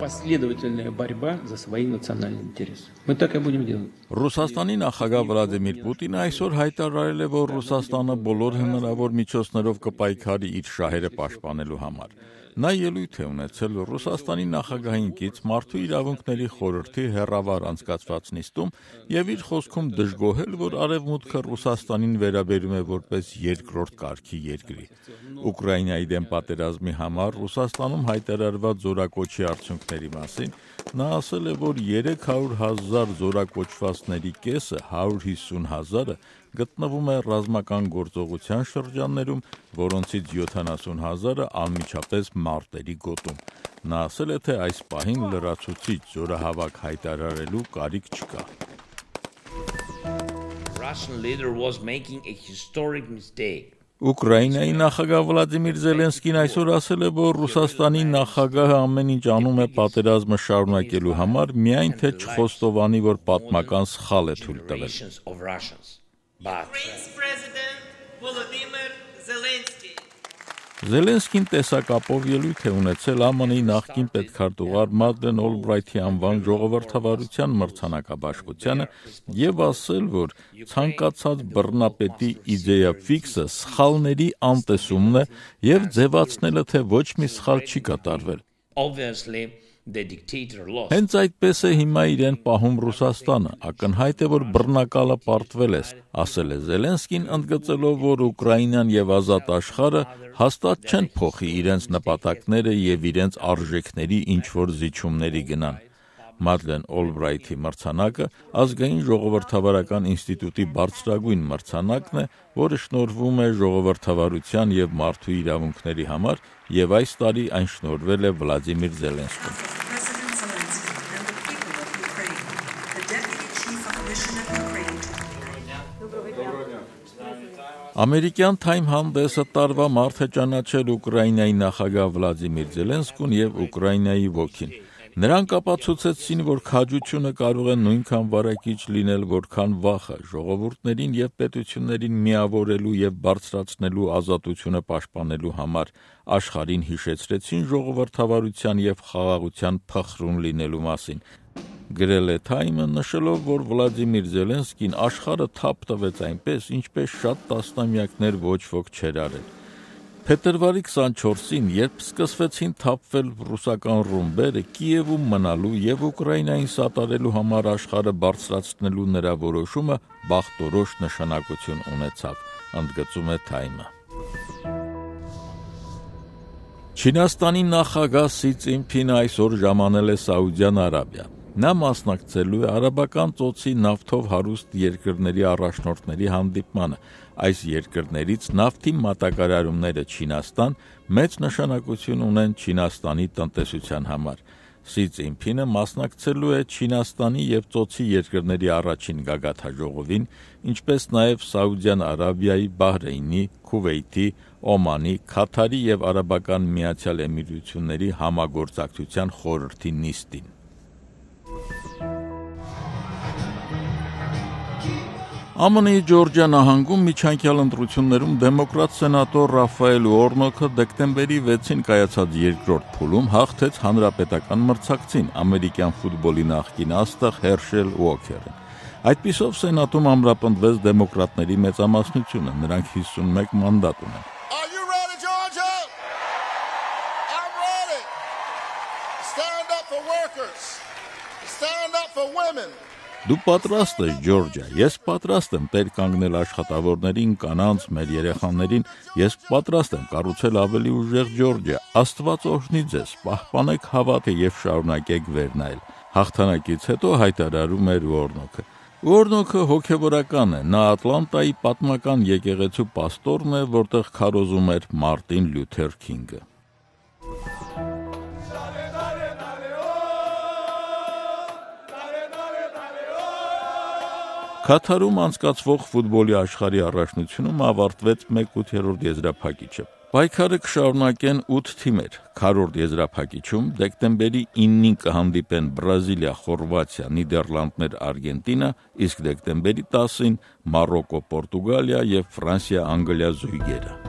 последовательная борьба за свои национальные интересы. Мы так и будем делать. Ռուսաստանի նախագահ Վլադիմիր Պուտինը այսօր հայտարարել է, որ Ռուսաստանը բոլոր հնարավոր միջոցներով կպայքարի իր շահերը պաշտպանելու համար։ Նա ելույթ է ունեցել Ռուսաստանի նախագահին կից մարդու իրավունքների խորհրդի հեռավար անցկացված նիստում եւ իր խոսքում դժգոհել, որ Արևմուտքը Ռուսաստանին վերաբերում է որպես երկրորդ կարգի երկրի։ Ուկրաինայի դեմ պատերազմի համար Ռուսաստանում հայտարարված զորակոչի արդյունքների մասին նա ասել է, որ 300,000 զորակոչվածների կեսը 150,000-ը գտնվում է ռազմական գործողության շրջաններում, որոնցից 70,000-ը անմիջապես մարտերի գոտում։ Նա ասել է, թե այս պահին լրացուցիչ զորահավաք հայտարարելու կարիք չկա։ Russian leader was making a historic mistake. Ուկրաինայի նախագահ Վլադիմիր Զելենսկին այսօր ասել է, որ Ռուսաստանի նախագահը ամեն ինչ անում է պատերազմը շարունակելու համար, միայն թե չխոստովանի, որ պատմական սխալ է թույլ տվել։ Զելենսկին տեսակապով ելույթ է ունեցել ԱՄՆ-ի նախկին պետքարտուղար Մադլեն Օլբրայթի անվան ժողովրդավարության մրցանակաբաշխությանը եւ ասել, որ ցանկացած բռնապետի իդեա ֆիքսը սխալների անտեսումն է եւ ձևացնելը, թե ոչ մի սխալ չի կատարվել։ Հենց այդպես է հիմա իրեն պահում Ռուսաստանը, ակնհայտ է, որ բռնակալը պարտվել է, ասել է Զելենսկին, ընդգծելով, որ Ուկրաինան եւ ազատ աշխարհը հաստատ չեն փոխի իրենց նպատակները եւ իրենց արժեքների ինչ-որ զիջումների գնան։ Մադլեն Օլբրայթի մրցանակը ազգային ժողովրդավարական ինստիտուտի բարձրագույն մրցանակն է, որը շնորհվում է ժողովրդավարության եւ մարդու իրավունքների համար, եւ այս տարի այն շնորհվել է Վլադիմիր Զելենսկուն։ Ամերիկյան Time հանդեսը տարվա մարդ է ճանաչել Ուկրաինայի նախագահ Վլադիմիր Զելենսկուն եւ Ուկրաինայի ոգին։ Նրանք ապացուցեցին, որ քաջությունը կարող է նույնքան վարակիչ լինել, որքան վախը, ժողովուրդներին եւ պետություններին միավորելու եւ բարձրացնելու ազատությունը պաշտպանելու համար աշխարհին հիշեցրեցին ժողովրդավարության եւ խաղաղության փխրուն լինելու մասին։ Գրել է Time-ը, նշելով, որ Վլադիմիր Զելենսկին աշխարհը թափ տվեց այնպես, ինչպես շատ տասնամյակներ ոչ ոք չէր արել։ Փետրվարի 24-ին, երբ սկսվեցին թափվել ռուսական ռումբերը, Կիևում մնալու եւ Ուկրաինային սատարելու համար աշխարհը բարձրացնելու նրա որոշումը բախտորոշ նշանակություն ունեցավ, ընդգծում է Time-ը։ Չինաստանի նախագահ Սի Ցզինփինը այսօր ժամանել է Սաուդյան Արաբիա։ Նա մասնակցելու է Արաբական ծոցի նավթով հարուստ երկրների առաջնորդների հանդիպմանը։ Այս երկրներից նավթի մատակարարումները Չինաստան մեծ նշանակություն ունեն Չինաստանի տնտեսության համար։ Սի Ցզինփինը մասնակցելու է Չինաստանի եւ ծոցի երկրների առաջին գագաթնաժողովին, ինչպես նաեւ Սաուդյան Արաբիայի, Բահրեյնի, Քուվեյթի, Օմանի, Քաթարի եւ Արաբական Միացյալ Էմիրությունների համագործակցության խորհրդի նիստին։ ԱՄՆ-ի Ջորջիա նահանգում միջանկյալ ընտրություններում դեմոկրատ սենատոր Ռաֆայել Ուորնոքը դեկտեմբերի 6-ին կայացած երկրորդ փուլում հաղթեց հանրապետական մրցակցին, ամերիկյան ֆուտբոլի նախկին աստղ Հերշել Ուոքերին։ Այդպիսով սենատում ամրապնդվեց դեմոկրատների մեծամասնությունը, նրանք 51 մանդատ ունեն։ Դու պատրաստ ես, Ջորջիա, ես պատրաստ եմ տեր կանգնել աշխատավորներին, կանանց, մեր երեխաներին, ես պատրաստ եմ կառուցել ավելի ուժեղ Ջորջիա, Աստված օրհնի ձեզ, պահպանեք հավատը եւ շարունակեք վերնայել։ Հաղթանակից հետո հայտարարում էր Ուորնոքը։ Ուորնոքը հոգևորական է, նա Ատլանտայի պատմական եկեղեցու պաստորն է, որտեղ քարոզում էր Մարտին Լյութեր Քինգը։ Քաթարում անցկացվող ֆուտբոլի աշխարհի առաջնությունում ավարտվեց 1/8 եզրափակիչը։ Պայքարը կշարունակեն 8 թիմեր։ Քառորդ եզրափակիչում դեկտեմբերի 9-ին կհանդիպեն Բրազիլիա, Խորվաթիա, Նիդերլանդներ, Արգենտինա, իսկ դեկտեմբերի 10-ին Մարոկո, Պորտուգալիա եւ Ֆրանսիա, Անգլիա զույգերը։